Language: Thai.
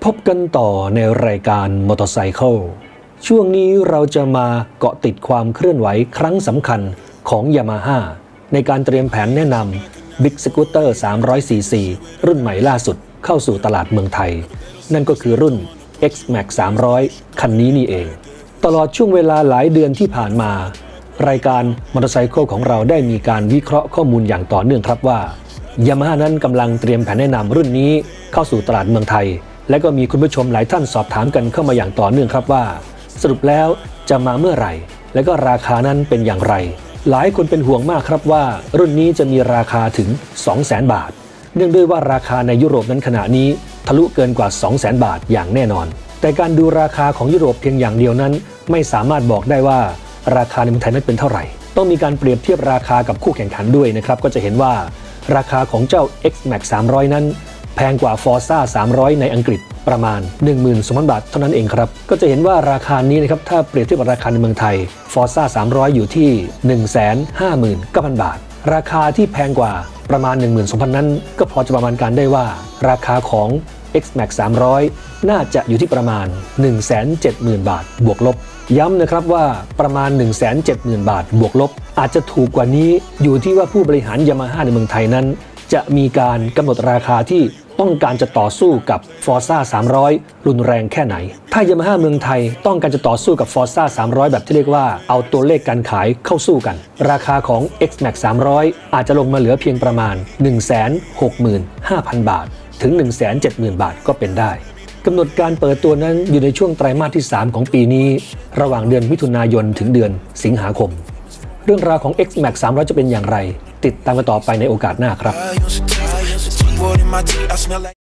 พบกันต่อในรายการมอเตอร์ไซค์ช่วงนี้เราจะมาเกาะติดความเคลื่อนไหวครั้งสำคัญของ Yamaha ในการเตรียมแผนแนะนำ Big Scooter 300cc รุ่นใหม่ล่าสุดเข้าสู่ตลาดเมืองไทยนั่นก็คือรุ่น X-Max 300 คันนี้นี่เองตลอดช่วงเวลาหลายเดือนที่ผ่านมารายการมอเตอร์ไซค์ของเราได้มีการวิเคราะห์ข้อมูลอย่างต่อเนื่องครับว่า Yamaha นั้นกำลังเตรียมแผนแนะนำรุ่นนี้เข้าสู่ตลาดเมืองไทยและก็มีคุณผู้ชมหลายท่านสอบถามกันเข้ามาอย่างต่อเนื่องครับว่าสรุปแล้วจะมาเมื่อไหร่และก็ราคานั้นเป็นอย่างไรหลายคนเป็นห่วงมากครับว่ารุ่นนี้จะมีราคาถึง 200,000 บาทเนื่องด้วยว่าราคาในยุโรปนั้นขณะนี้ทะลุเกินกว่า 200,000 บาทอย่างแน่นอนแต่การดูราคาของยุโรปเพียงอย่างเดียวนั้นไม่สามารถบอกได้ว่าราคาในเมืองไทยนั้นเป็นเท่าไหร่ต้องมีการเปรียบเทียบราคากับคู่แข่งขันด้วยนะครับก็จะเห็นว่าราคาของเจ้า X-Max 300 นั้นแพงกว่า Forza 300 ในอังกฤษประมาณ 12,000 บาทเท่านั้นเองครับก็จะเห็นว่าราคานี้นะครับถ้าเปรียบเทียบกับราคาในเมืองไทย Forza 300 อยู่ที่ 159,000 บาทราคาที่แพงกว่าประมาณ 12,000 นั้นก็พอจะประมาณการได้ว่าราคาของ X-Max 300 น่าจะอยู่ที่ประมาณ 170,000 บาทบวกลบย้ำนะครับว่าประมาณ 170,000 บาทบวกลบอาจจะถูกกว่านี้อยู่ที่ว่าผู้บริหาร Yamaha ในเมืองไทยนั้นจะมีการกำหนดราคาที่ต้องการจะต่อสู้กับ Forza 300 รุนแรงแค่ไหนถ้า Yamaha เมืองไทยต้องการจะต่อสู้กับ Forza 300 แบบที่เรียกว่าเอาตัวเลขการขายเข้าสู้กันราคาของ X-Max 300 อาจจะลงมาเหลือเพียงประมาณ 165,000 บาทถึง 170,000 บาทก็เป็นได้กำหนดการเปิดตัวนั้นอยู่ในช่วงไตรมาสที่ 3 ของปีนี้ระหว่างเดือนมิถุนายนถึงเดือนสิงหาคมเรื่องราวของ X-Max 300 จะเป็นอย่างไรติดตามกันต่อไปในโอกาสหน้าครับ